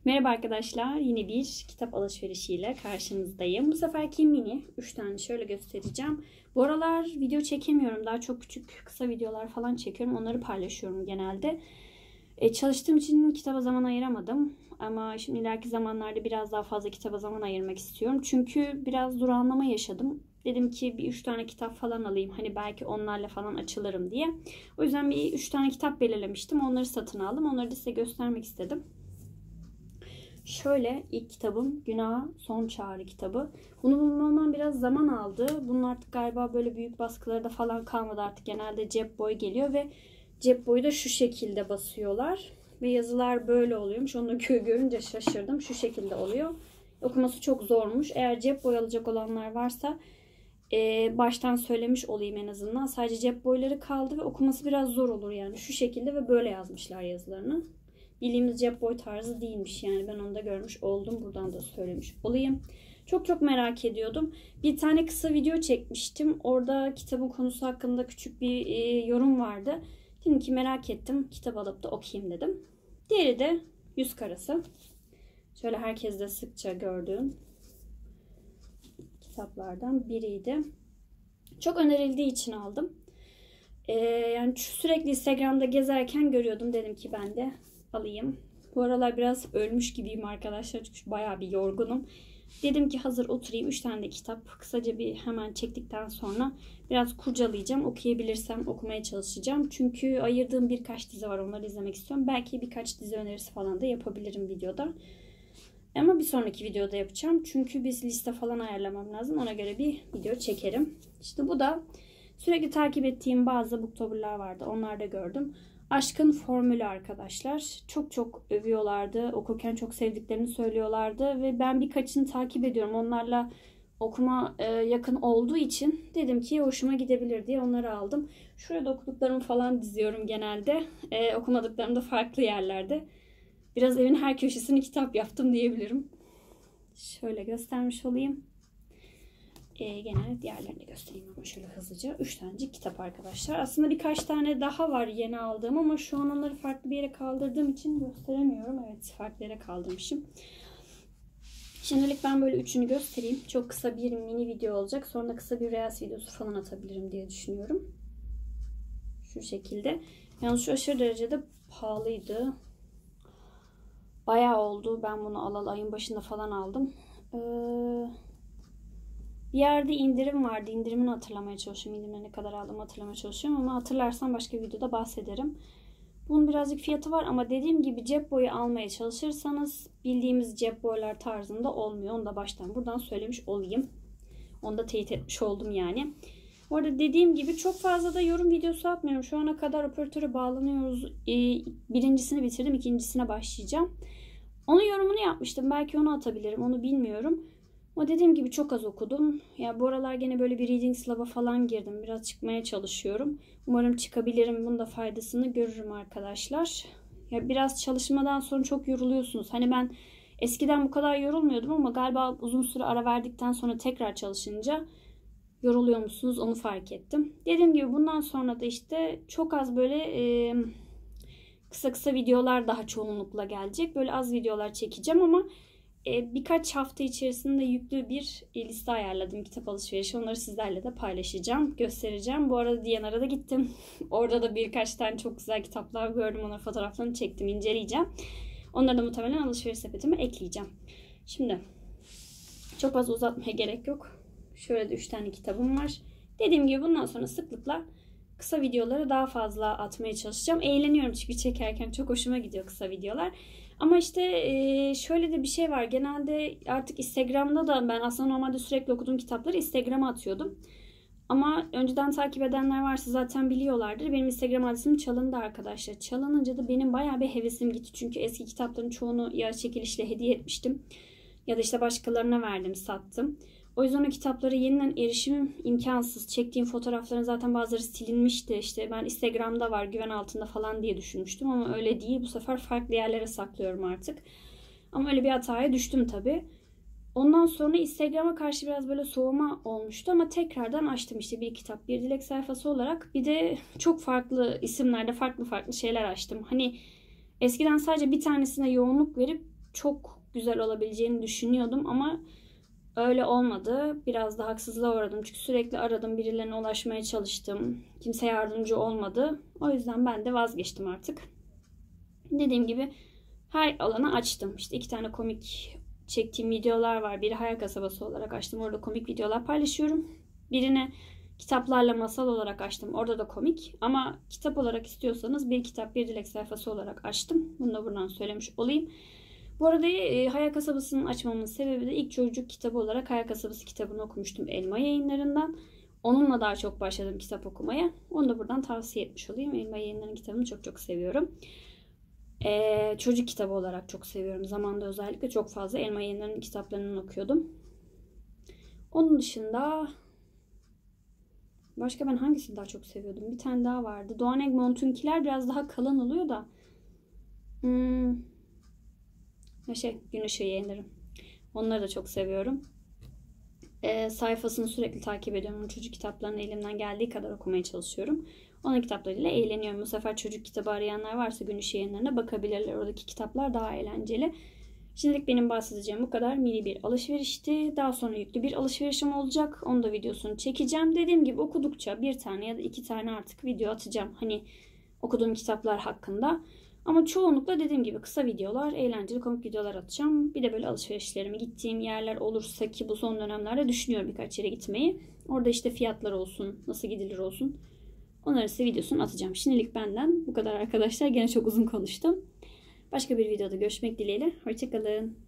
Merhaba arkadaşlar, yine bir kitap alışverişiyle karşınızdayım. Bu seferki mini, 3 tane şöyle göstereceğim. Bu aralar video çekemiyorum, daha çok küçük kısa videolar falan çekiyorum, onları paylaşıyorum genelde. Çalıştığım için kitaba zaman ayıramadım ama şimdi ileriki zamanlarda biraz daha fazla kitaba zaman ayırmak istiyorum. Çünkü biraz durağanlama yaşadım. Dedim ki bir 3 tane kitap falan alayım, hani belki onlarla falan açılırım diye. O yüzden bir 3 tane kitap belirlemiştim, onları satın aldım, onları da size göstermek istedim. Şöyle ilk kitabım Günaha Son Çağrı kitabı. Bunu bulmamdan biraz zaman aldı. Bunun artık galiba böyle büyük baskıları da falan kalmadı artık. Genelde cep boyu geliyor ve cep boyu da şu şekilde basıyorlar. Ve yazılar böyle oluyormuş. Onu da görünce şaşırdım. Şu şekilde oluyor. Okuması çok zormuş. Eğer cep boyu alacak olanlar varsa baştan söylemiş olayım en azından. Sadece cep boyları kaldı ve okuması biraz zor olur yani. Şu şekilde ve böyle yazmışlar yazılarını. Bildiğimiz cep boy tarzı değilmiş yani, ben onu da görmüş oldum. Buradan da söylemiş olayım. Çok merak ediyordum. Bir tane kısa video çekmiştim. Orada kitabın konusu hakkında küçük bir yorum vardı. Dedim ki merak ettim. Kitap alıp da okuyayım dedim. Diğeri de Yüz Karası. Şöyle herkes de sıkça gördüğüm kitaplardan biriydi. Çok önerildiği için aldım. Yani sürekli Instagram'da gezerken görüyordum. Dedim ki ben de alayım. Bu aralar biraz ölmüş gibiyim arkadaşlar. Çünkü bayağı bir yorgunum. Dedim ki hazır oturayım. 3 tane de kitap kısaca bir hemen çektikten sonra biraz kurcalayacağım. Okuyabilirsem okumaya çalışacağım. Çünkü ayırdığım birkaç dizi var. Onları izlemek istiyorum. Belki birkaç dizi önerisi falan da yapabilirim videoda. Ama bir sonraki videoda yapacağım. Çünkü bir liste falan ayarlamam lazım. Ona göre bir video çekerim. İşte bu da sürekli takip ettiğim bazı booktuber'lar vardı. Onları da gördüm. Aşkın Formülü arkadaşlar. Çok övüyorlardı. Okurken çok sevdiklerini söylüyorlardı. Ve ben birkaçını takip ediyorum. Onlarla okuma yakın olduğu için dedim ki hoşuma gidebilir diye onları aldım. Şurada okuduklarımı falan diziyorum genelde. Okumadıklarım da farklı yerlerde. Biraz evin her köşesini kitap yaptım diyebilirim. Şöyle göstermiş olayım. Gene diğerlerini göstereyim ama şöyle hızlıca. 3 tanecik kitap arkadaşlar. Aslında birkaç tane daha var yeni aldığım ama şu an onları farklı bir yere kaldırdığım için gösteremiyorum. Evet, farklı yere kaldırmışım. Şimdilik ben böyle üçünü göstereyim. Çok kısa bir mini video olacak. Sonra da kısa bir reels videosu falan atabilirim diye düşünüyorum. Şu şekilde. Yalnız şu aşırı derecede pahalıydı. Bayağı oldu. Ben bunu alalı ayın başında falan aldım. Bir yerde indirim vardı. İndirimini hatırlamaya çalışıyorum. İndirimine ne kadar aldım hatırlamaya çalışıyorum. Ama hatırlarsam başka bir videoda bahsederim. Bunun birazcık fiyatı var ama dediğim gibi cep boyu almaya çalışırsanız bildiğimiz cep boylar tarzında olmuyor. Onu da baştan buradan söylemiş olayım. Onu da teyit etmiş oldum yani. Orada dediğim gibi çok fazla da yorum videosu atmıyorum. Şu ana kadar operatöre bağlanıyoruz. Birincisini bitirdim. İkincisine başlayacağım. Onun yorumunu yapmıştım. Belki onu atabilirim. Onu bilmiyorum. Ama dediğim gibi çok az okudum. Ya bu aralar gene böyle bir reading slab'a falan girdim. Biraz çıkmaya çalışıyorum. Umarım çıkabilirim. Bunun da faydasını görürüm arkadaşlar. Ya biraz çalışmadan sonra çok yoruluyorsunuz. Hani ben eskiden bu kadar yorulmuyordum ama galiba uzun süre ara verdikten sonra tekrar çalışınca yoruluyor musunuz onu fark ettim. Dediğim gibi bundan sonra da işte çok az böyle kısa videolar daha çoğunlukla gelecek. Böyle az videolar çekeceğim ama birkaç hafta içerisinde yüklü bir liste ayarladım kitap alışverişi. Onları sizlerle de paylaşacağım, göstereceğim. Bu arada D&R'a da gittim. Orada da birkaç tane çok güzel kitaplar gördüm. Onların fotoğraflarını çektim, inceleyeceğim. Onları da muhtemelen alışveriş sepetime ekleyeceğim. Şimdi çok fazla uzatmaya gerek yok. Şöyle de 3 tane kitabım var. Dediğim gibi bundan sonra sıklıkla kısa videoları daha fazla atmaya çalışacağım. Eğleniyorum çünkü çekerken çok hoşuma gidiyor kısa videolar. Ama işte şöyle de bir şey var. Genelde artık Instagram'da da ben aslında normalde sürekli okuduğum kitapları Instagram'a atıyordum. Ama önceden takip edenler varsa zaten biliyorlardır. Benim Instagram adresim çalındı arkadaşlar. Çalınınca da benim bayağı bir hevesim gitti. Çünkü eski kitapların çoğunu ya çekilişle hediye etmiştim. Ya da işte başkalarına verdim, sattım. O yüzden o kitaplara yeniden erişimim imkansız. Çektiğim fotoğrafların zaten bazıları silinmişti. İşte ben Instagram'da var, güven altında falan diye düşünmüştüm ama öyle değil. Bu sefer farklı yerlere saklıyorum artık. Ama öyle bir hataya düştüm tabii. Ondan sonra Instagram'a karşı biraz böyle soğuma olmuştu ama tekrardan açtım işte bir kitap, bir dilek sayfası olarak. Bir de çok farklı isimlerde farklı şeyler açtım. Hani eskiden sadece bir tanesine yoğunluk verip çok güzel olabileceğini düşünüyordum ama öyle olmadı. Biraz da haksızlığa uğradım. Çünkü sürekli aradım, birilerine ulaşmaya çalıştım. Kimse yardımcı olmadı. O yüzden ben de vazgeçtim artık. Dediğim gibi her alanı açtım. İşte 2 tane komik çektiğim videolar var. Biri Hayal Kasabası olarak açtım. Orada komik videolar paylaşıyorum. Birini kitaplarla masal olarak açtım. Orada da komik. Ama kitap olarak istiyorsanız bir kitap bir dilek sayfası olarak açtım. Bunu da buradan söylemiş olayım. Bu arada Hayal Kasabası'nın açmamın sebebi de ilk çocuk kitabı olarak Hayal Kasabası kitabını okumuştum Elma Yayınları'ndan. Onunla daha çok başladım kitap okumaya. Onu da buradan tavsiye etmiş olayım. Elma Yayınları'nın kitabını çok çok seviyorum. Çocuk kitabı olarak çok seviyorum. Zamanında özellikle çok fazla Elma Yayınları'nın kitaplarını okuyordum. Onun dışında başka ben hangisini daha çok seviyordum? Bir tane daha vardı. Doğan Egmont'unkiler biraz daha kalın oluyor da. Gün Işığı Yayınları. Onları da çok seviyorum. Sayfasını sürekli takip ediyorum. Çocuk kitaplarını elimden geldiği kadar okumaya çalışıyorum. Onun kitaplarıyla eğleniyorum. Bu sefer çocuk kitabı arayanlar varsa Gün Işığı Yayınları'na bakabilirler. Oradaki kitaplar daha eğlenceli. Şimdilik benim bahsedeceğim bu kadar. Mini bir alışverişti. Daha sonra yüklü bir alışverişim olacak. Onu da videosunu çekeceğim. Dediğim gibi okudukça 1 tane ya da 2 tane artık video atacağım. Hani okuduğum kitaplar hakkında. Ama çoğunlukla dediğim gibi kısa videolar, eğlenceli komik videolar atacağım. Bir de böyle alışverişlerime gittiğim yerler olursa ki bu son dönemlerde düşünüyorum birkaç yere gitmeyi. Orada işte fiyatlar olsun, nasıl gidilir olsun. Onları size videosunu atacağım. Şimdilik benden bu kadar arkadaşlar. Gene çok uzun konuştum. Başka bir videoda görüşmek dileğiyle. Hoşçakalın.